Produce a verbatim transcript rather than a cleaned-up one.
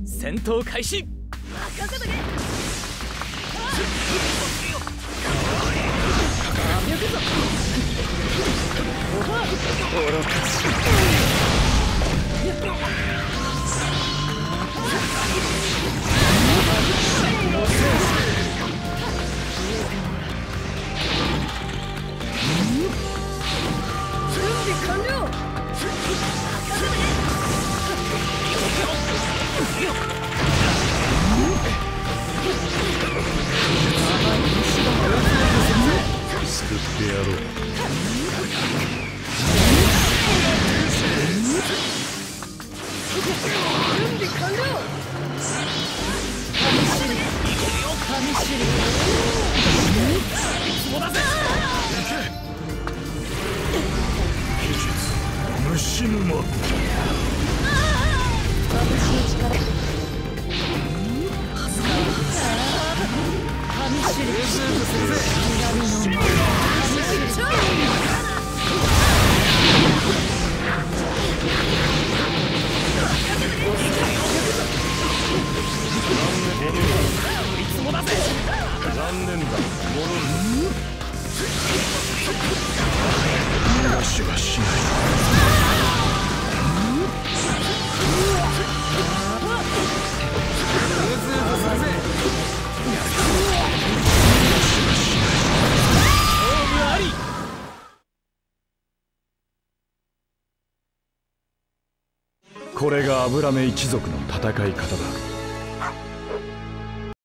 戦闘開始。任せとけ。愚かしい。準備完了。 救ってやろう。 準備完了。神知る神知る。つぼだぜ。 技術虫沼。 私の力。神知る。神の神知る。 残念だ。戻るぞ。逃がしはしない。これが油目一族の戦い方だ。